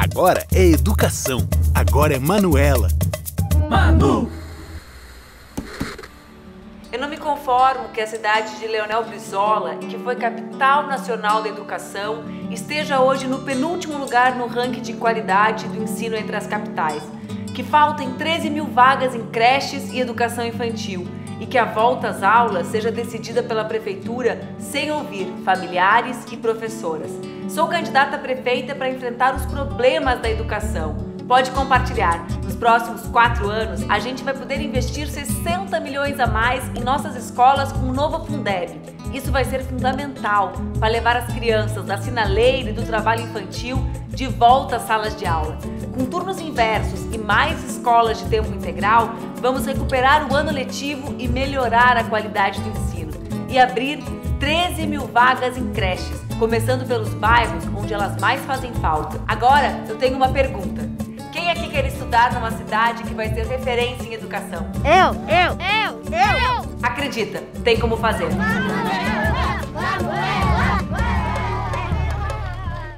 Agora é educação. Agora é Manuela. Manu! Eu não me conformo que a cidade de Leonel Brizola, que foi capital nacional da educação, esteja hoje no penúltimo lugar no ranking de qualidade do ensino entre as capitais. Que faltem 13 mil vagas em creches e educação infantil e que a volta às aulas seja decidida pela prefeitura sem ouvir familiares e professoras. Sou candidata a prefeita para enfrentar os problemas da educação. Pode compartilhar. Nos próximos 4 anos, a gente vai poder investir 60 milhões a mais em nossas escolas com o novo Fundeb. Isso vai ser fundamental para levar as crianças da sinaleira e do trabalho infantil de volta às salas de aula. Com turnos inversos e mais escolas de tempo integral, vamos recuperar o ano letivo e melhorar a qualidade do ensino. E abrir 13 mil vagas em creches, começando pelos bairros onde elas mais fazem falta. Agora, eu tenho uma pergunta. Quem aqui quer estudar numa cidade que vai ser referência em educação? Eu! Acredita, tem como fazer.